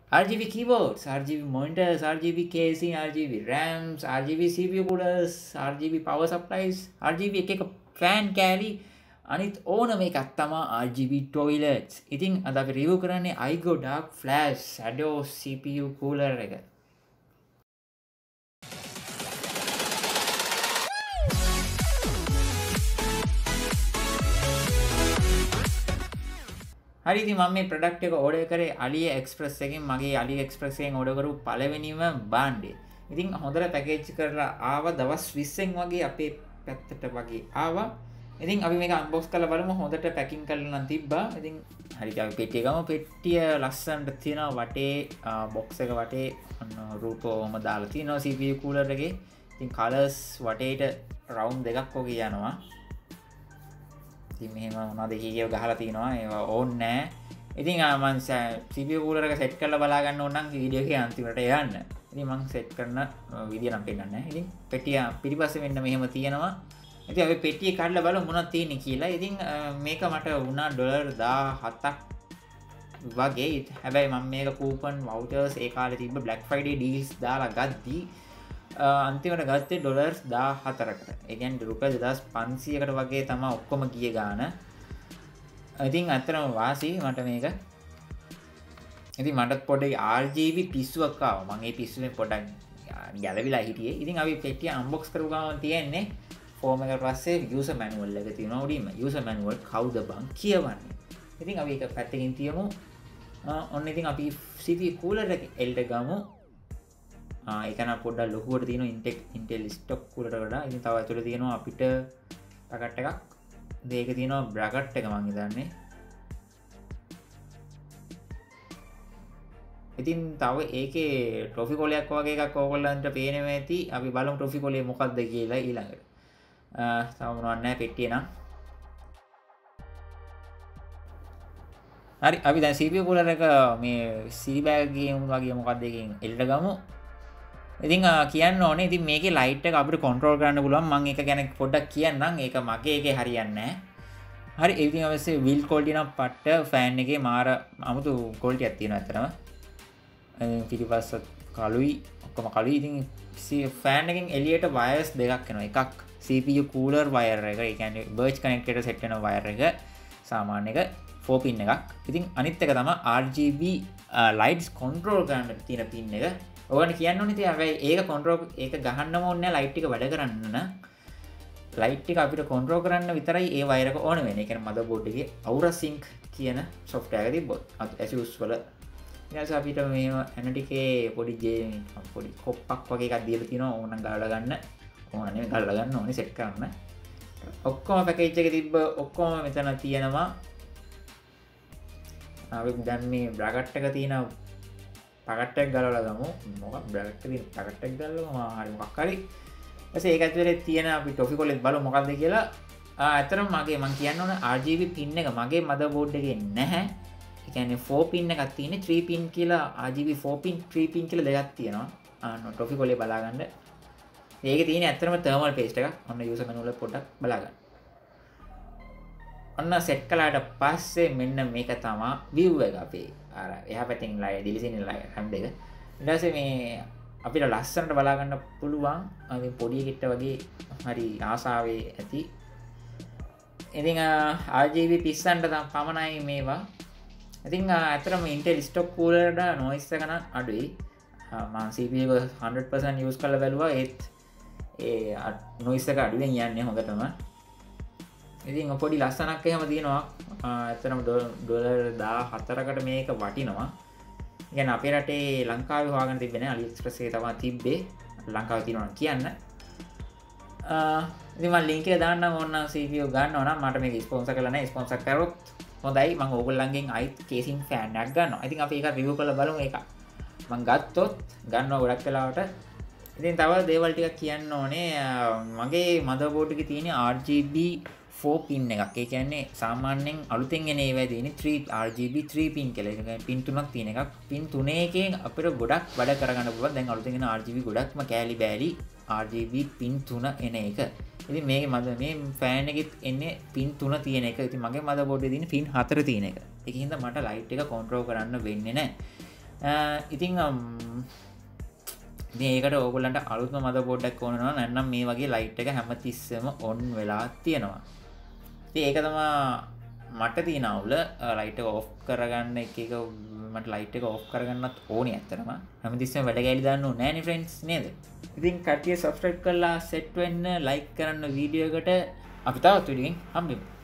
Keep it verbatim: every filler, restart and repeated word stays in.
R G B keyboards, R G B monitors, R G B casing, R G B RAMs, R G B C P U coolers, R G B power supplies, R G B එක එක fan කෑලි අනිත් ඕනම එකක් තමා R G B toilets. ඉතින් අද අපි review කරන්නේ iGo Dark Flash Shadow C P U cooler එක. හරි ඉතින් මම මේ ප්‍රොඩක්ට් එක ඕඩර් කරේ AliExpress එකෙන් මගේ AliExpress එකෙන් ඕඩර් කරපු පළවෙනිම භාණ්ඩය. ඉතින් හොඳට පැකේජ් කරලා ආවා දවස් විස්සෙන් වගේ අපේ පැත්තට වගේ ආවා. ඉතින් අපි මේක අන්බොක්ස් කරලා බලමු හොඳට පැකින් කරලා නම් තිබ්බා. ඉතින් හරි අපි පෙට්ටිය ගමු. පෙට්ටිය ලස්සනට තියෙනවා වටේ බොක්ස් එක වටේ රූපෝම දාලා තියෙනවා C P U cooler එකේ. ඉතින් කලර්ස් වටේට රවුන්ඩ් දෙකක් වගේ යනවා. ඉතින් මෙහෙම මොනවද කීයව ගහලා තිනවා ඒවා ඕනේ නැහැ. ඉතින් මම C P U cooler එක සෙට් කරලා බලා ගන්න ඕන නම් වීඩියෝ එකේ අන්තිමට යන්න. ඉතින් මම සෙට් කරන විදිය නම් පෙන්නන්නේ නැහැ. ඉතින් පෙට්ටිය පිටිපස්සේ මෙන්න මෙහෙම තියෙනවා. ඉතින් අපි පෙට්ටිය කඩලා බලමු මොනවද තියෙන්නේ කියලා. ඉතින් මේක මට වුණා ඩොලර් දාහතක් වගේ. හැබැයි මම මේක කූපන් වවුචර්ස් ඒ කාලේ තිබ්බ Black Friday deals දාලා ගද්දි අන්තිමට ගත්තේ ඩොලර් දාහතරකට. ඒ කියන්නේ රුපියල් දෙදාස් පන්සීයකට වගේ තමයි ඔක්කොම ගිය ගාන. ඉතින් අතරම වාසි මට මේක. ඉතින් මට පොඩ්ඩක් R G B පිස්සුවක් ආවා. මම ඒ පිස්සුවෙන් පොඩ්ඩක් ගැලවිලා හිටියේ. ඉතින් අපි පෙට්ටිය අන්බොක්ස් කරපු ගමන් තියෙන්නේ ෆෝම් එකට පස්සේ user manual එක තියෙනවා උඩින්ම. user manual කවුද බං කියවන්නේ. ඉතින් අපි ඒක පැත්තකින් තියමු. ඔන්න ඉතින් අපි C P U cooler එක එල්ට ගමු. ඒකන පොඩ්ඩක් ලොකුවට තියෙනවා Intel Intel stock cooler එකට වඩා. ඉතින් තව ඇතුලේ තියෙනවා අපිට පැකට් එකක්. මේක තියෙනවා බ්‍රැකට් එක මං හිතන්නේ. ඉතින් තව ඒකේ ට්‍රොෆි කොලයක් වගේ එකක් ඕගොල්ලන්ට පේනෙම ඇති. අපි බලමු ට්‍රොෆි කොලේ මොකක්ද කියලා ඊළඟට. තව මොනවද නැහැ පෙට්ටිය නම්. හරි අපි දැන් C P U cooler එක මේ C bag එකේ වගේ මොකක්ද එකකින් එල්ලට ගමු. ඉතින් කියන්න ඕනේ ඉතින් මේකේ ලයිට් එක අපිට කන්ට්‍රෝල් කරන්න පුළුවන්. මම ඒක ගැන පොඩ්ඩක් කියන්නම්. ඒක මගේ එකේ හරියන්නේ නැහැ. හරි ඉතින් අවශ්‍ය විල් ක්වොලිටි නම් පට්ට ෆෑන් එකේ මාර අමුතු ක්වොලිටියක් තියෙනවා අතරම. පිටිපස්ස කළුයි ඔක්කොම කළුයි. ඉතින් ෆෑන් එකෙන් එළියට වයර්ස් දෙකක් එනවා. එකක් C P U cooler wire එක. ඒ කියන්නේ Birch connector එකට සෙට් වෙන wire එක. සාමාන්‍ය එක four pin එකක්. ඉතින් අනිත් එක තමයි R G B lights control කරන්න තියෙන pin එක. ඕගොල්ලෝ කියන්න ඕනේ ඉතින් හැබැයි ඒක control ඒක ගහන්නම ඕනේ නැහැ ලයිට් එක වැඩ කරන්න නම්. ලයිට් එක අපිට control කරන්න විතරයි ඒ wire එක ඕන වෙන්නේ. ඒ කියන්නේ motherboard එකේ Aura Sync කියන software එක තිබ්බොත් Asus වල ඊට පස්සේ අපිට මේ ඇනටිකේ පොඩි ජේ පොඩි කොප්පක් වගේ එකක් දීලා තියෙනවා. ඕනනම් ගලලා ගන්න. ඕන නෙමෙයි ගලලා ගන්න ඕනේ සෙට් කරන්න. ඔක්කොම පැකේජ් එකේ තිබ්බ ඔක්කොම මෙතන තියෙනවා. අපි දැන් මේ බ්‍රැකට් එක තියෙන පැකට් එක ගලවලා ගමු. මොකක් බ්‍රැකට් එකේ පැකට් එක ගලවලා හරි මොකක් හරි. ඊපස්සේ ඒක ඇතුලේ තියෙන අපි ටොෆි කොලෙත් බලමු මොකක්ද කියලා. ඇත්තටම මගේ මම කියන්න ඕන R G B pin එක මගේ motherboard එකේ නැහැ. ඒ කියන්නේ four pin එකක් තියෙන්නේ three pin කියලා R G B four pin three pin කියලා දෙකක් තියෙනවා. ආ ටොෆි කොලේ බලා ගන්න. මේකේ තියෙන්නේ ඇත්තටම thermal paste එකක්. ඔන්න user manual එක පොඩ්ඩක් බලා ගන්න. ඔන්න සෙට් කළාට පස්සේ මෙන්න මේක තමයි view එක අපේ. අර එහා පැත්තෙන් ලයි දිලිසින ලයි හැම් දෙක. ඊට පස්සේ මේ අපිට ලස්සනට බලා ගන්න පුළුවන්. අපි පොඩි එකෙක්ට වගේ හරි ආසාවේ ඇති. ඉතින් R G B පිස්සන්ට පමණයි මේවා. ඉතින් අතරම Intel stock cooler වල noise එක නම් අඩුයි. මම C P U එක one hundred percent use කරලා බැලුවා ඒත් ඒ noise එක අඩුවෙන් යන්නේ හොඳටම. ඉතින් පොඩි ලස්සනක් එහෙම තියෙනවා. ඇත්තටම ඩොලර් දාහතරකට මේක වටිනවා. කියන්නේ අපේ රටේ ලංකාවේ හොයාගන්න තිබ්බේ නෑ. AliExpress එකේ තමයි තිබ්බේ. ලංකාවේ තියෙනවා කියන්න. අ ඉතින් මම link එක දාන්නම් ඕනනම් C P U ගන්නවා නම් මට මේක ස්පොන්සර් කරලා නැහැ. ස්පොන්සර් කරොත් හොඳයි. මම ඕගොල්ලන්ගෙන් අයිත් casing fan එකක් ගන්නවා. ඉතින් අපි ඒක review කරලා බලමු ඒක. මම ගත්තොත් ගන්නවා ගොඩක් වෙලාවට. ඉතින් තව දේවල් ටිකක් කියන්න ඕනේ. මගේ motherboard එකේ තියෙන R G B four pin එකක්. ඒ කියන්නේ සාමාන්‍යයෙන් අලුතෙන් එන ඒවා තියෙන්නේ three R G B three pin කියලා. ඒ කියන්නේ pin තුනක් තියෙන එකක්. pin තුනකෙන් අපිට ගොඩක් වැඩ කරගන්න පුළුවන්. දැන් අලුතෙන් එන R G B ගොඩක්ම කෑලි බෑලි R G B pin තුන එන එක. ඉතින් මේකේ මම මේ ෆෑන් එකෙත් එන්නේ pin තුන තියෙන එක. ඉතින් මගේ motherboard එකේ තියෙන්නේ pin හතර තියෙන එක. ඒකින්ද මට light එක control කරන්න වෙන්නේ නැහැ. ඉතිං මේකට ඕගොල්ලන්ට අලුත්ම මද බෝඩ්ඩක් ඕනවා නැන්නම් මේ වගේ ලයිට් එක හැම තිස්සම ඔන් වෙලා තියෙනවා. ඒක තමා මට තියෙන අවුල ලයිට් එක ඕෆ් කරගන්න එක එක මට ලයිට් එක ඕෆ් කරගන්නත් ඕනේ ඇත්තටම. හැමතිස්සෙම වැඩ ගෑලි දාන්න ඕනේ නෑනේ ෆ්‍රෙන්ඩ්ස් නේද? ඉතින් කට්ටිය සබ්ස්ක්‍රයිබ් කරලා සෙට් වෙන්න, ලයික් කරන්න වීඩියෝ එකට. අපි තවත් වීඩියෝ එකකින් හම්බෙමු.